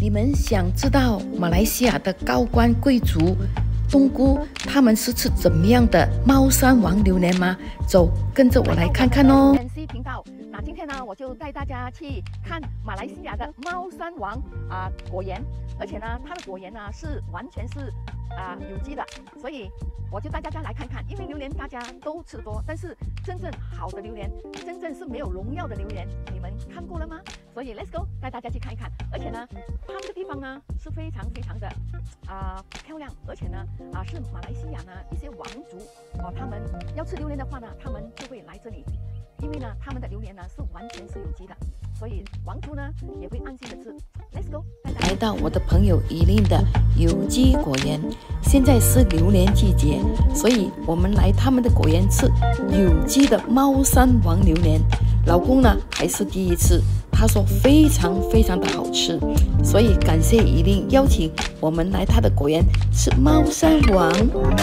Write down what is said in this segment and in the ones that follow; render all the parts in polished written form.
你们想知道马来西亚的高官贵族冬菇他们是吃怎么样的猫山王榴莲吗？走，跟着我来看看哦。NC 频道，那今天呢，我就带大家去看马来西亚的猫山王果园，而且呢，它的果园呢是完全是有机的，所以我就带大家来看看。因为榴莲大家都吃多，但是真正好的榴莲，真正是没有农药的榴莲，你们看过了吗？所以 Let's go， 带大家去看一看。而且呢，它这个地方呢是非常非常的漂亮，而且呢是马来西亚呢一些王族他们要吃榴莲的话呢，他们就会来这里，因为呢他们的榴莲呢是完全是有机的，所以王族呢也会安心的吃。Let's go， 来到我的朋友怡琳的有机果园，现在是榴莲季节，所以我们来他们的果园吃有机的猫山王榴莲。老公呢还是第一次，他说非常非常的好吃，所以感谢怡琳邀请我们来他的果园吃猫山王。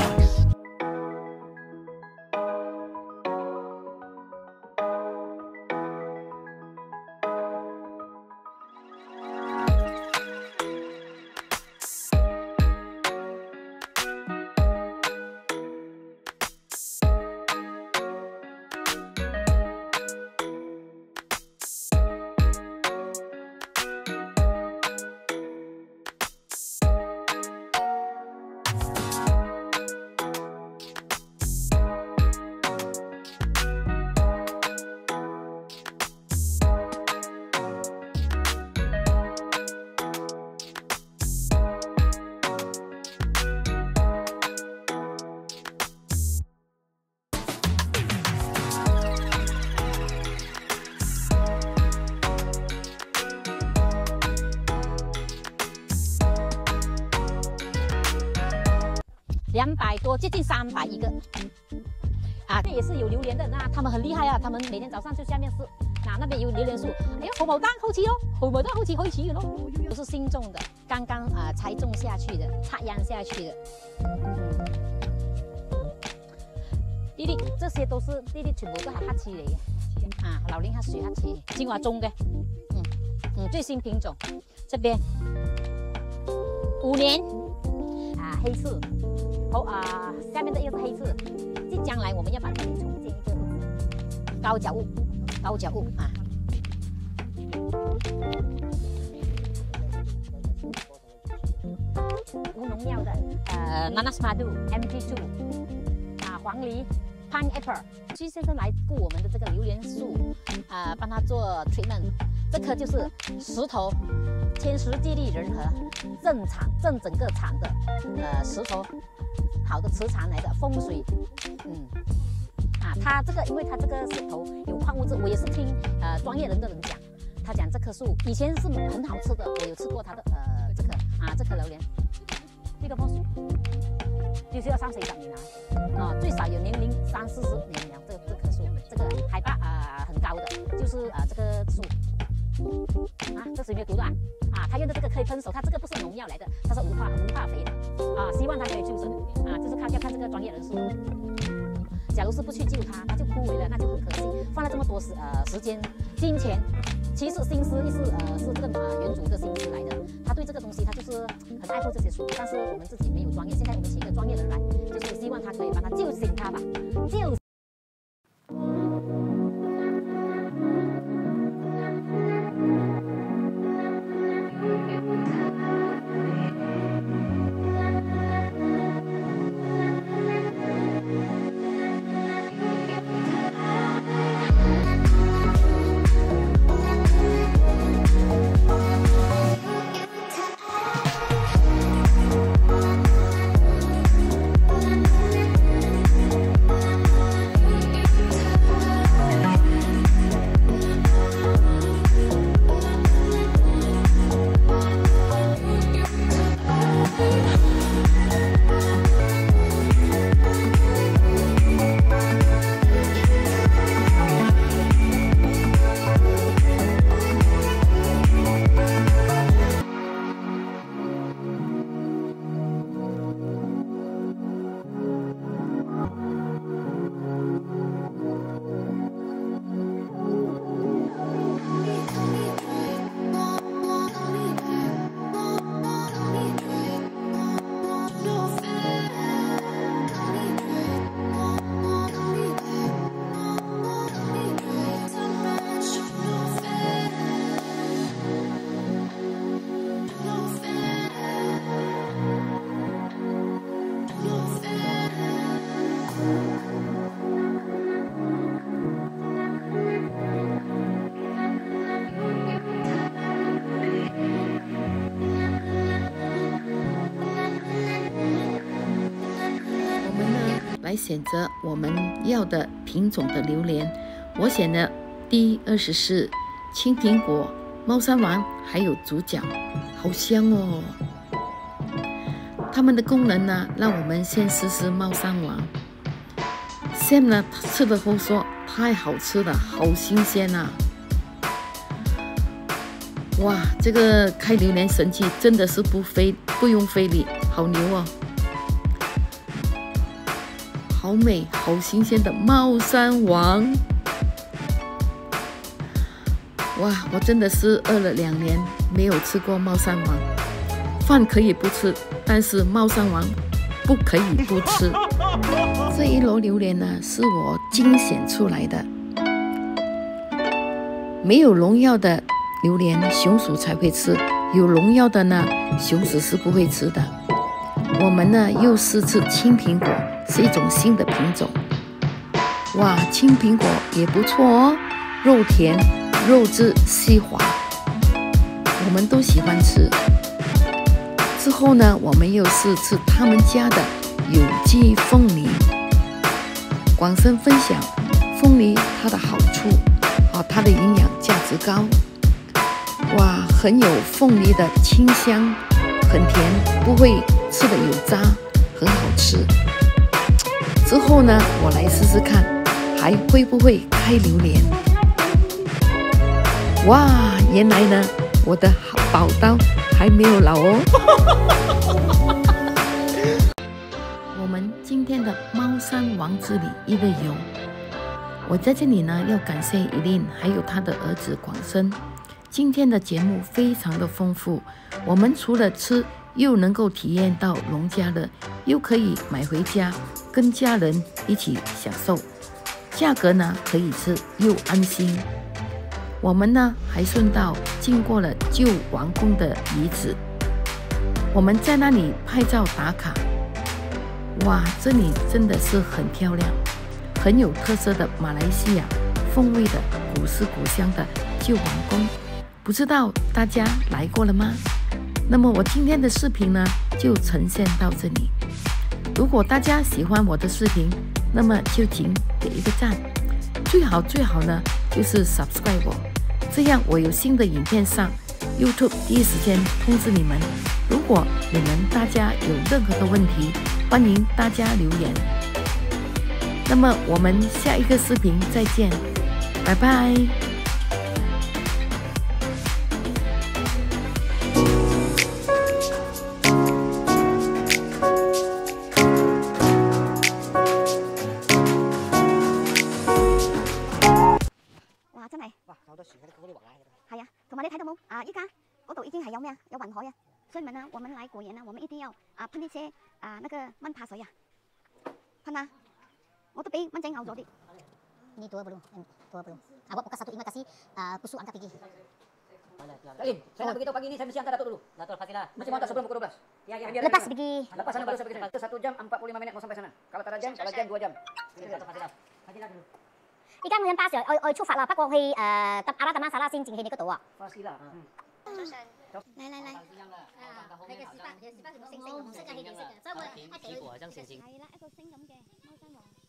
200多，接近300一个，也是有榴莲的，那他们很厉害啊，他们每天早上就下面是，那边有榴莲树，哎呀，紅毛丹好似哦，紅毛丹好似開始嘅咯，都是新種的，剛剛才種下去的，插秧下去的，呢啲這些都是呢啲全部都係黑刺嚟嘅，榴蓮黑樹黑刺，正話種嘅，最新品種，這邊5年，黑刺。好下面的又是黑刺，即將來我們要把這裡重建一個高腳屋無農藥的Nanas Madu MT2 黃梨 Pineapple， 徐先生來雇我們的這個榴蓮樹幫他做 treatment， 這棵就是石頭天時地利人和正整個場的石頭。好的磁場來的風水，它這個因為它這個石頭有礦物質，我也是聽專業人的人講，他講這棵樹以前是很好吃的，我有吃過它的這棵榴蓮，這個棵樹就是要30-40年了，最少有年齡30-40年了，這棵樹，這個海拔很高的，就是這個樹，這是有沒有毒的他用的這個可以噴手，它這個不是農藥來的，它是無化肥的希望它可以救生就是要看這個專業人士。假如是不去救它，它就枯萎了，那就很可惜。放了這麼多時間、金錢，其實心思是這個原主的心思來的。他對這個東西，他就是很愛護這些樹，但是我們自己沒有專業。現在我們請一個專業的人來，就是希望他可以幫他救醒他吧， 来选择我们要的品种的榴莲。我选了D24、青苹果、猫山王，还有主角，好香哦！它们的功能呢，让我们先试试猫山王。Sam 呢吃了后说太好吃了，好新鲜啊！哇，这个开榴莲神器真的是不用费力，好牛哦！好美，好新鲜的猫山王！哇，我真的是饿了2年，没有吃过猫山王。饭可以不吃，但是猫山王不可以不吃。这一箩榴莲呢，是我精选出来的，没有农药的榴莲，熊鼠才会吃；有农药的呢，熊鼠是不会吃的。我们呢又试吃青苹果，是一种新的品种。哇，青苹果也不错哦，肉甜，肉质细滑，我们都喜欢吃。之后呢，我们又试吃他们家的有机凤梨。广生分享凤梨它的好处，它的营养价值高。哇，很有凤梨的清香，很甜，不会吃的有渣，很好吃。之后呢，我来试试看，还会不会开榴莲？哇，原来呢，我的宝刀还没有老哦。我们今天的猫山王之旅一日游，我在这里呢要感谢伊琳还有她的儿子广生。今天的节目非常的丰富，我们除了吃，又能够体验到农家乐，又可以买回家跟家人一起享受，价格呢可以吃又安心。我们呢还顺道经过了旧王宫的遗址，我们在那里拍照打卡。哇，这里真的是很漂亮，很有特色的马来西亚风味的古色古香的旧王宫，不知道大家来过了吗？那么我今天的视频呢就呈现到这里。如果大家喜欢我的视频，那么就请给一个赞，最好呢就是 subscribe 我，这样我有新的影片上 YouTube 第一时间通知你们。如果你们大家有任何的问题，欢迎大家留言。那么我们下一个视频再见，拜拜。 哇，真係哇，好多船嗰啲橫拉嘅。係啊，同埋你睇到冇啊？依家嗰度已經係有咩啊？有雲海啊！所以們呢，我們來果園呢，我們一定要噴一些那個蚊怕水啊，噴啊！我都俾蚊仔咬咗啲。Ini 20, 20. Awak buka satu ingat kasih busuk angkat gigi. Saya nak begitu pagi ni saya mesti angkat Datuk dulu. Datuk pastilah. Mesti mantap sebelum pukul 12. Ya, lepas pergi. Lepas sana baru saya pergi sana. 1 jam 45 minit mau sampai sana. Kalau tak ada jam, kalau jam 2 jam. Datuk pastilah. Pastilah dulu. 依家我喺巴士我出發啦，不過去阿拉特曼沙拉先轉去你嗰度啊。巴士啦，早晨。嚟，你嘅士巴全部紅色嘅，氣定色嘅，所以我一定要係啦，一個星咁嘅貓山王。